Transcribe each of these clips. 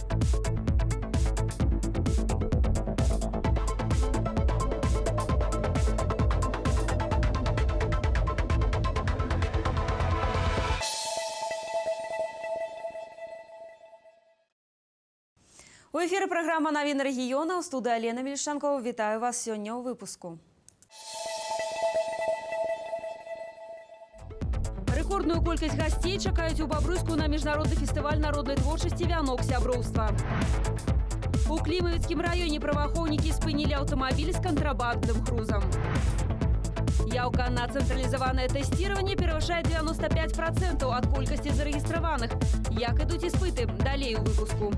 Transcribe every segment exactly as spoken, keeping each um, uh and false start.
У эфірі праграма «Навіны рэгіёна». У студыі Алена Мельшанкова. Вітаю вас сёння ў выпуску. Рэкордную колькасць гасцей чакаюць у Бабруйску на міжнародны фестываль народнай творчасці «Вянок сяброўства». У Клімавіцкім раёне праваахоўнікі спынілі аўтамабіль з кантрабандным грузам. Яўка на цэнтралізаванае тэсціраванне перавышае девяносто пять процентов ад колькасці зарэгістраваных. Як ідуць іспыты? Далей у выпуску.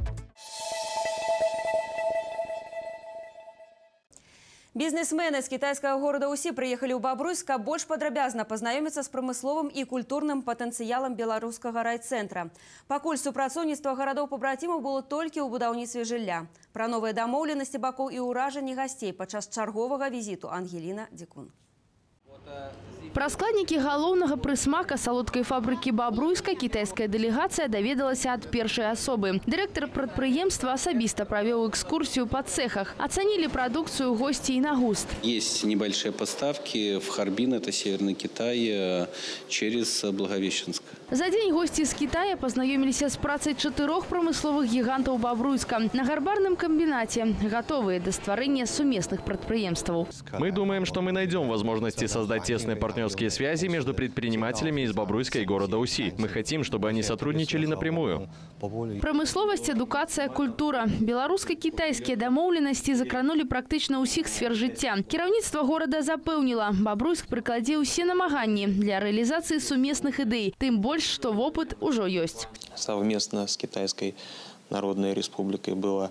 Бізнесмены з кітайскага горада Усі прыехалі ў Бабруйск, каб больш падрабязна пазнаёміцца з прамысловым і культурным патэнцыялам беларускага райцэнтра. Пакуль супрацоўніцтва гарадоў-пабрацімаў было толькі ў будаўніцтве жылля. Пра новыя дамоўленасці бакоў і ўражанні гасцей падчас чарговага візіту Ангеліна Дзікун. Пра складнікі галоўнага прысмака салодкай фабрыкі Бабруйска кітайская дэлегацыя даведалася ад першай асобы. Дырэктар прадпрыемства асабіста правёў экскурсію па цехах. Ацанілі прадукцыю госці і на густ. Есть небольшие поставки в Харбин, это Северный Китай, через Благовещенск. За дзень госці з Китая пазнаёміліся з працай чатырох прамысловых гігантаў Бабруйска. На гарбарным комбинате готовые до стварэння сумесных прадпрыемстваў. Мы думаем, что мы найдем возможности создать тесные партнерские связи между предпринимателями из Бобруйска и города Уси. Мы хотим, чтобы они сотрудничали напрямую. Промысловость, эдукация, культура. Белорусско-китайские домовленности закранули практично усіх сфер жыцця. Кіраўніцтва города запэўніла, Бобруйск прыкладзе ўсе намаганні для реализации сумесных идей. Тым больш, что опыт уже есть. Совместно с Китайской Народной Республикой было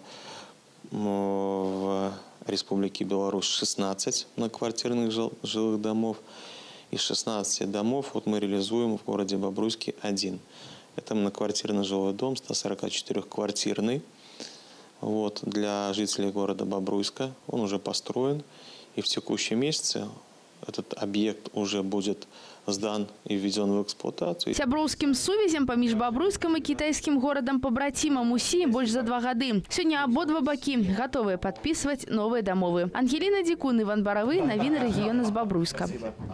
в Республике Беларусь шестнадцать многоквартирных жил, жилых домов. Из шестнадцати домов вот мы реализуем в городе Бобруйске один. Это многоквартирный жилой дом, сто сорок четыре квартирный. Вот, для жителей города Бобруйска он уже построен. И в текущем месяце этот объект уже будет сдан и введен в эксплуатацию. Сяброўскім сувязям паміж Бобруйском и китайским городом побратимом Усі больше за два гады. Сегодня ободва баки готовы подписывать новые домовы. Ангелина Дзікун, Иван Боровы, Навіны рэгіёна з Бобруйска.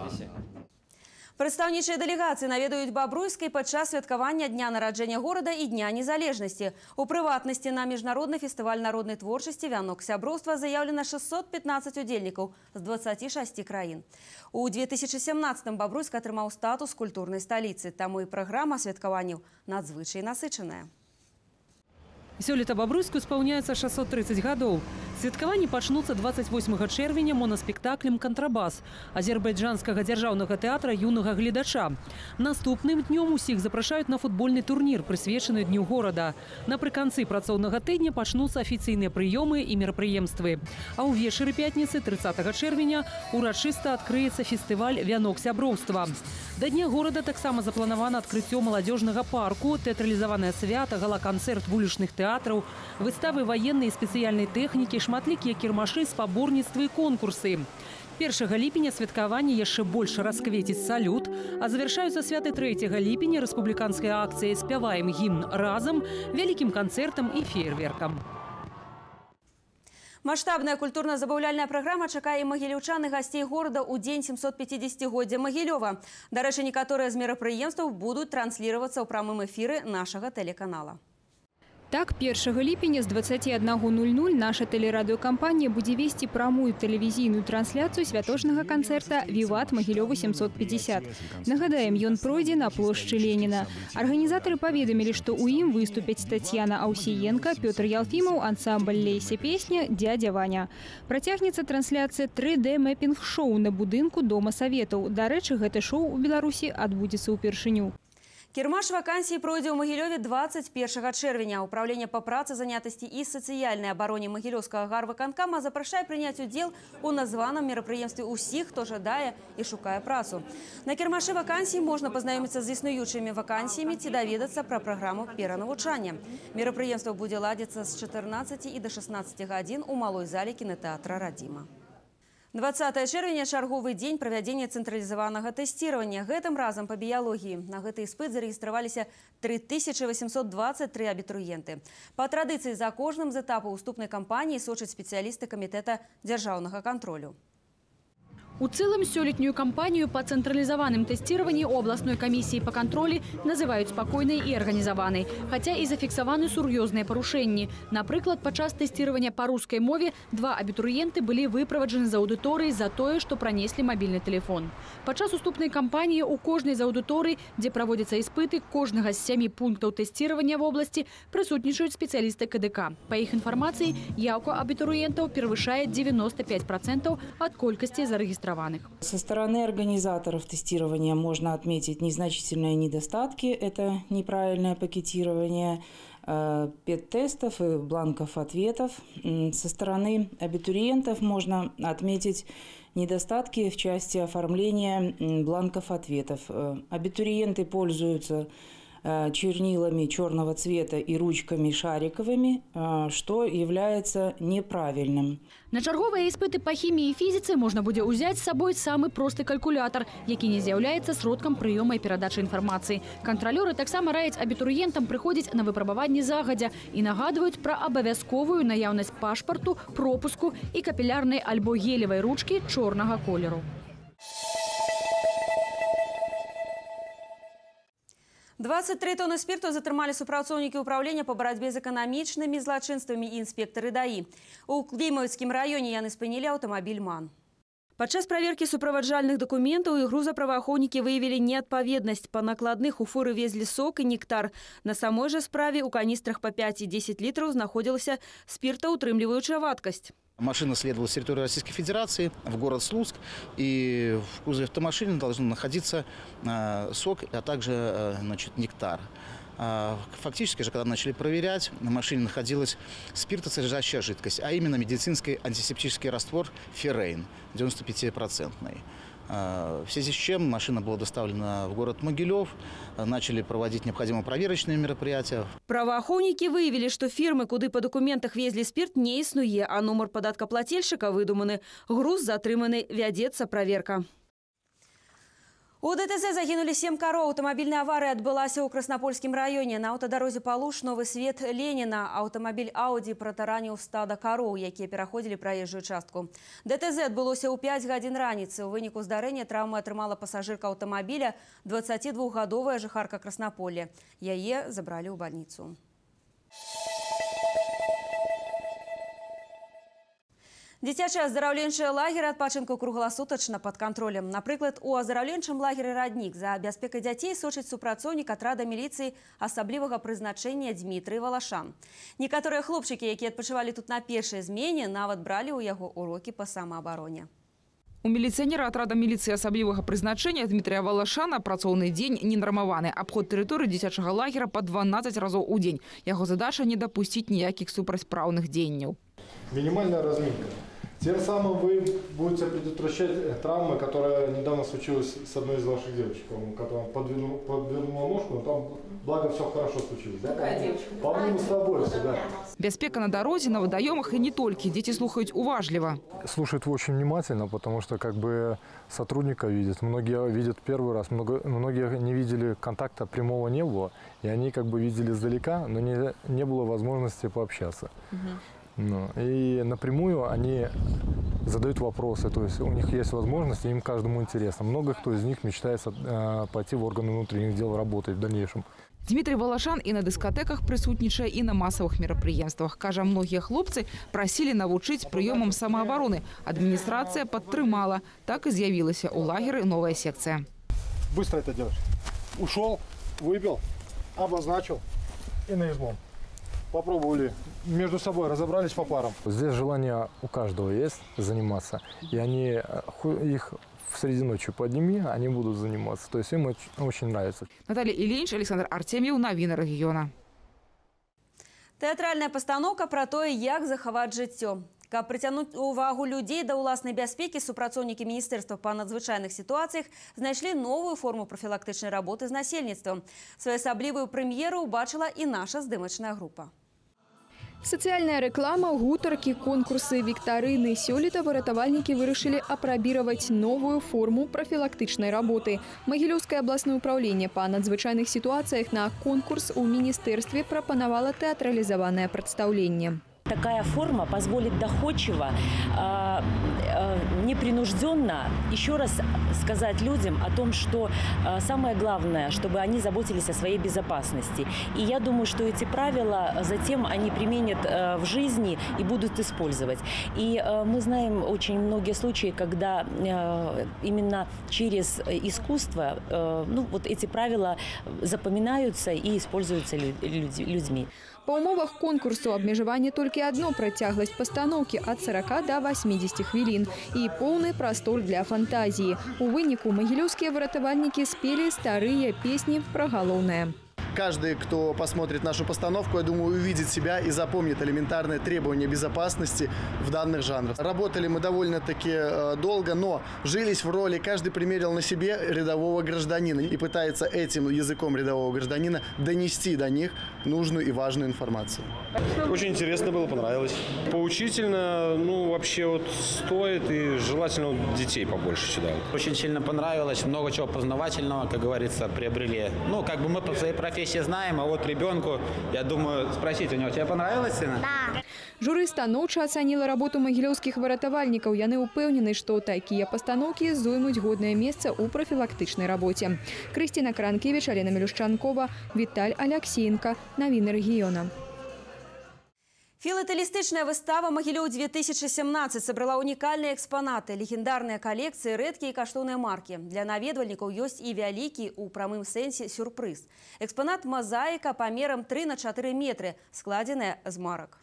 Прадстаўнічыя дэлегацыі наведаюць Бобруйск падчас святкавання дня нараджэння горада і дня незалежнасці. У прыватнасці на міжнародны фестываль народнай творчасці «Вянок сяброўства» заяўлена шестьсот пятнадцать удзельнікаў з двадцати шести краін. У две тысячи семнадцатым Бобруйск атрымаў статус культурнай сталіцы, таму і праграма святкаванняў надзвычай насычаная. Сёлета Бобруйску исполняется шестьсот тридцать гадоў. Святкаванні пачнуцца двадцать восьмага чэрвеня моноспектаклем «Контрабас» азербайджанскага дзяржаўнага тэатра юнага гледача. Наступным днём усіх запрашаюць на футбольны турнір, прысвечаны дню горада. Напрыканцы працоўнага тыдня пачнуцца афіцыйныя прыёмы і мерапрыемствы. А ўвечары пятніцы тридцатага чэрвеня урачыста адкрыецца фестываль «Вянок сяброўства». Да дня горада таксама запланавана адкрыццё маладзёжнага парку, тэатралізаванае свята, гала-канцэрт вулічных тэатраў, выставы ваеннай і спецыяльнай тэхнікі, шматлікія кірмашы, спаборніцтвы і конкурсы. першага ліпеня святкаванне яшчэ больш расквеціць салют, а завяршаюцца святы трэцяга ліпеня рэспубліканская акцыя «Спяваем гімн разам», вялікім канцэртам і феерверкам. Масштабная культурна-забаўляльная праграма чакае магілёўчан і гасцей горада ў дзень сямсот пяцідзесяцігоддзя Магілёва. Дарэчы, некаторыя з мерапрыемстваў будуць трансліравацца ў прамым эфіры нашага тэлеканала. Так, першага ліпеня з дваццаці аднаго ноль ноль наша тэлерадыёкампанія будзе весці прамую тэлевізійную трансляцыю святочнага канцэрта «Віват Магілёва сямсот пятьдесят». Нагадаем, ён пройдзе на плошчы Леніна. Арганізатары паведамілі, што ў ім выступяць Татьяна Аўсіенка, Пётр Ялфімаў, ансамбль «Лейся песня», «Дядя Ваня». Працягнецца трансляцыя тры дэ мэпінг-шоу на будынку Дома Саветаў. Дарэчы, гэта шоу ў Беларусі адбудзецца ўпершыню. Кірмаш вакансій пройдзе ў Магілёве двадцать первага чэрвеня. Управление по працы, занятости и социальной обороне Магілёўскага гарвыканкама запрашае прыняць удзел у названым мерапрыемстве ўсіх, хто жадае і шукае працу. На кірмашы вакансій можна пазнаёміцца з існуючымі вакансіямі ці даведацца пра праграму перанавучання. Мерапрыемство будзе ладзіцца з чатырнаццаці і да шаснаццаці гадзін у малой зале кінатэатра «Радзіма». двадцатае чэрвеня чарговы дзень правядзення цэнтралізаванага тэсціравання. Гэтым разам па біялогіі. На гэты іспыт зарэгістраваліся тры тысячы восемьсот двадцать три абітурыенты. Па традыцыі за кожным з этапаў уступнай кампаніі сочаць спецыялісты камітэта дзяржаўнага кантролю. У цэлым сёлетнюю кампанію па цэнтралізаваным тэсціраванні областной камісіі па кантролі называюць спакойнай і арганізаванай, хаця і зафіксаваны сур'ёзныя парушэнні. Напрыклад, падчас тэсціравання па рускай мове два абітурыенты былі выправаджаны з аўдыторыі за тое, што пранеслі мабільны тэлефон. Падчас уступнай кампаніі ў кожнай з аўдыторый, дзе праводзяцца іспыты, кожнага з сямі пунктаў тэсціравання в обласці прысутнічаюць спецыялісты ка дэ ка. Па іх інфармацыі, яўка абітурыентаў перавышае девяносто пять процентов ад колькасці зарэгістраваных. Со стороны организаторов тестирования можно отметить незначительные недостатки. Это неправильное пакетирование пэт-тестов и бланков ответов. Со стороны абитуриентов можно отметить недостатки в части оформления бланков ответов. Абитуриенты пользуются чернилами черного цвета и ручками шариковыми, что является неправильным. На чарговыя іспыты па хіміі і фізіцы можна будзе ўзяць з сабой самы просты калькулятар, які не з'яўляецца сродкам прыёма і перадачы інфармацыі. Кантралёры таксама раяць абітурыентам прыходзіць на выпрабаванне загадзя і нагадваюць пра абавязковую наяўнасць пашпарту, пропуску і капілярнай альбо гелевай ручкі чорнага колеру. двадцать три тонны спирту затрымалі супрацоўнікі ўправлення по барацьбе з эканамічнымі злачынствамі і інспектары даі. У Клімавіцкім раёне яны спынілі аўтамабіль МАН. Падчас праверкі суправаджальных дакументаў і грузаправаахоўнікі выявілі неадпаведнасць. Па накладных у фуры везлі сок і нектар. На самой жа справе у каністрах по пять и десять литраў знаходзілася спиртаўтрымліваючая вадкасць. Машина следовала с территории Российской Федерации в город Слуцк, и в кузове автомашины должен находиться э, сок, а также э, значит, нектар. А, фактически же, когда начали проверять, на машине находилась спиртосодержащая жидкость, а именно медицинский антисептический раствор феррейн, девяносто пять процентов. В связи с чем машина была доставлена в город Могилев, начали проводить необходимые проверочные мероприятия. Праваахоўнікі выявілі, што фірмы, куды па дакументах везлі спирт, не існуе, а нумар падаткаплательшчыка выдуманы. Груз затрыманы, вядзецца праверка. У дэ тэ зэ загінулі сем кароў. Аўтамабільная аварыя адбылася ў Краснапольскім раёне. На аўтадарозе Палуш, Новы Свет, Леніна. Аўтамабіль Ауді протараніў стада кароў, якія пераходзілі праезжую частку. дэ тэ зэ адбылося ў пять гадзін раніцы. У выніку здарэння траўмы атрымала пасажырка аўтамабіля, дваццацідвухгадовая жыхарка Краснаполля. Яе забралі ў бальніцу. Дзіцячыя аздараўленчыя лагеры адпачынку кругласутачна пад кантролем. Напрыклад, у аздараўленчым лагеры «Раднік» за бяспекай дзяцей сочыць супрацоўнік атрада міліцыі асаблівага прызначэння Дмітрый Валашан. Некаторыя хлопчыкі, якія адпачывалі тут на першай змене, нават бралі ў яго урокі па самаабароне. У міліцыянера атрада міліцыі асаблівага прызначэння Дмітрия Валашана працоўны дзень ненармаваны. Абход тэрыторыі дзіцячага лагера па дванаццаць разоў у дзень. Яго задача не дапусціць ніякіх супрацьпраўных дзеянняў. Минимальная разминка. Тем самым вы будете предотвращать травмы, которая недавно случилась с одной из ваших девочек, которая подвернула, подвернула ножку, но там, благо, все хорошо случилось. Какая да? девочка? По-моему, с тобой, да. Бяспека на дорозе, на водоемах и не только. Дети слушают уважливо. Слушают очень внимательно, потому что как бы сотрудника видят. Многие видят первый раз, много, многие не видели, контакта прямого не было. И они как бы видели издалека, но не, не было возможности пообщаться. Угу. Ну, и напрямую они задают вопросы, то есть у них есть возможность, им каждому интересно. Много кто из них мечтает э, пойти в органы внутренних дел работать в дальнейшем. Дмитрий Валашан и на дискотеках присутнічае, и на массовых мерапрыемствах. Кажа, многие хлопцы просили навучить приемам самообороны. Администрация подтрымала. Так и з'явилась у лагеря новая секция. Быстро это делаешь. Ушел, выпил, обозначил и на излом. Попробовали, между собой разобрались по парам. Здесь желание у каждого есть заниматься. И они их в среди ночи подними, они будут заниматься. То есть им очень нравится. Наталья Ильинич, Александр Артемьев, Новины региона. Тэатральная пастаноўка пра тое, як захаваць жыццё. Каб прыцягнуць увагу людзей да ўласнай бяспекі, супрацоўнікі міністэрства па надзвычайных сітуацыях знайшлі новую форму прафілактычнай работы з насельніцтвам. Своеасаблівую прэм'еру ўбачыла і наша здымачная група. Сацыяльная рэклама, гутаркі, конкурсы, віктарыны. Сёлета выратавальнікі вырашылі апрабіраваць новую форму профилактычнай работы. Магілёўскае абласное управление па надзвычайных ситуациях на конкурс у міністэрстве прапанавала тэатралізаванае прадстаўленне. Такая форма позволит доходчиво, э, э, непринужденно еще раз сказать людям о том, что э, самое главное, чтобы они заботились о своей безопасности. И я думаю, что эти правила затем они применят э, в жизни и будут использовать. И э, мы знаем очень многие случаи, когда э, именно через искусство э, ну, вот эти правила запоминаются и используются людьми. По умовах конкурсу абмежаванне толькі адно працягласць пастаноўкі ад сорока до восьмидесяти хвілін і поўны прастор для фантазіі. У выніку магілёўскія выратавальнікі спелі старыя песні пра галоўнае. Каждый, кто посмотрит нашу постановку, я думаю, увидит себя и запомнит элементарные требования безопасности в данных жанрах. Работали мы довольно-таки долго, но жились в роли, каждый примерил на себе рядового гражданина и пытается этим языком рядового гражданина донести до них нужную и важную информацию. Очень интересно было, понравилось. Поучительно, ну, вообще вот стоит, и желательно детей побольше сюда. Очень сильно понравилось, много чего познавательного, как говорится, приобрели. Ну, как бы мы по своей профессии все знаем, а вот ребенку, я думаю, спросить у него, тебе понравилось, сына? Да. Журы станоўча ацаніла работу магілёўскіх выратавальнікаў. Яны ўпэўнены, што такія пастаноўкі зоймуць годнае месца ў прафілактычнай рабоце. Крысціна Кранкевіч, Алена Мелюшчанкова, Віталь Аляксеенко. Навіны рэгіёна. Філателістычная выстава «Магілёў две тысячи семнадцать» собрала уникальные экспонаты, легендарные коллекции, редкие и каштоўныя марки. Для наведвальнікаў ёсць и вялікі у прамым сэнсе сюрприз. Экспонат мозаика памерам три на четыре метры, складзеная з марак.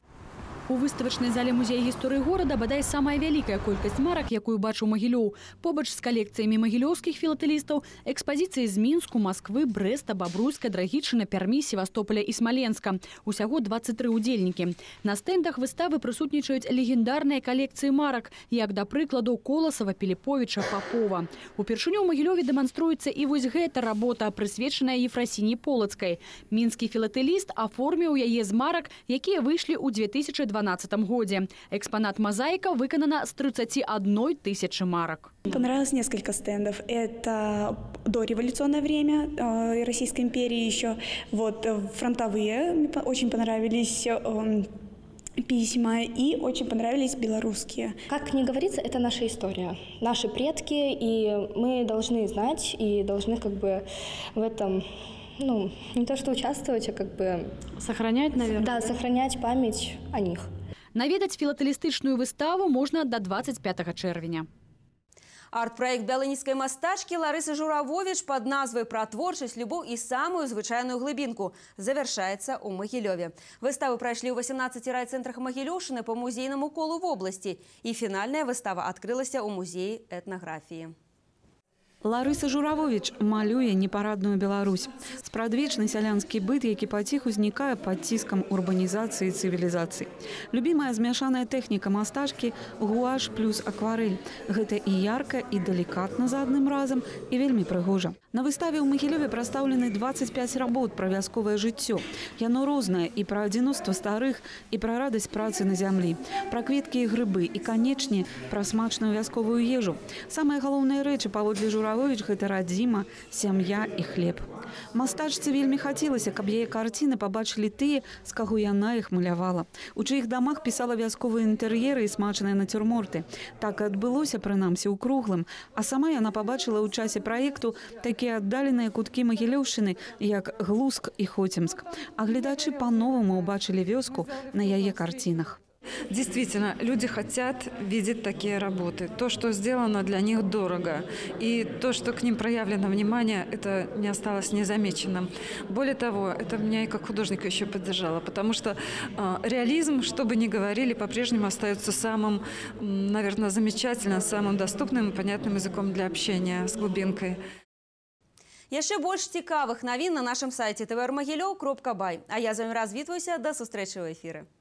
У выставачнай зале музея гісторыі горада бадай самая вялікая колькасць марак, якую бачыў Магілёў. Побач з калекцыямі магілёўскіх філатэлістаў экспазіцыі з Мінску, Масквы, Брэста, Бабруйска, Драгічына, Пермі, Севастополя і Смаленска. Усяго двадцать три удзельнікі. На стэндах выставы прысутнічаюць легендарныя калекцыі марак, як, да прыкладу, Коласава, Піліповіча, Папова. Упершыню ў Магілёве дэманструецца і вось гэта работа, прысвечаная Ефрасіні Полацкай. Мінскі філатэліст аформіў яе з марак, якія выйшлі ў две тысячи двенадцатом годзе. Экспонат мозаика выканана с тридцати одной тысячи марок. Понравилось несколько стендов. Это дореволюционное время э, Российской империи еще. Вот фронтовые очень понравились. Э, письма и очень понравились белорусские. Как ни говорится, это наша история, наши предки, и мы должны знать и должны как бы в этом, ну, не то что участвовать, а как бы... Сохранять, наверное. Да, сохранять память о них. Наведаць філатэлістычную выставу можно до двадцать пятого чэрвеня. Арт-проект бялынніцкай мастачкі Ларысы Журавович под назвай «Пра творчасць, любоў і самую звычайную глыбінку» завершается у Магілёве. Выставы прошли у восемнадцати райцентрах Магілёўшчыны по музейному колу в области. И финальная выстава открылася у музеі этнографии. Ларыса Журавович малюе непарадную Беларусь. Спрадвечны сялянскі быт, які паціху узнікае пад ціскам урбанізацыі і цывілізацыі. Любімая змяшаная тэхніка мастачкі – гуаш плюс акварэль. Гэта і ярка, і далікатна за адным разам, і вельмі прыгожа. На выставе ў Магілёве прадстаўлены двадцать пять работ пра вясковае жыццё. Яно рознае і пра адзіноства старых, і пра радасць працы на зямлі, пра кветкі і грыбы, і, канечне, пра смачную вясковую ежу. Самыя галоўныя рэчы паводле Журавович – гэта радзіма, сям'я і хлеб. Мастачцы вельмі хацелася, каб яе карціны пабачылі тыя, з каго яна іх малявала. У чыіх дамах пісала вясковыя інтэр'еры і смачныя нацюрморты. Так і адбылося, прынамсі, у круглым. А сама яна пабачыла ў часе праекту такія аддаленыя куткі Магілёўшчыны, як Глуск і Хоцемск. А гледачы па-новаму ўбачылі вёску на яе карцінах. Действительно, люди хотят видеть такие работы. То, что сделано для них дорого. И то, что к ним проявлено внимание, это не осталось незамеченным. Более того, это меня и как художника еще поддержало. Потому что э, реализм, что бы ни говорили, по-прежнему остается самым, наверное, замечательным, самым доступным и понятным языком для общения с глубинкой. Яшчэ больш цікавых навін на нашем сайте тэ вэ эр магілёў кропка бай. А я з вами развітваюся. До сустрэчы ў эфіры.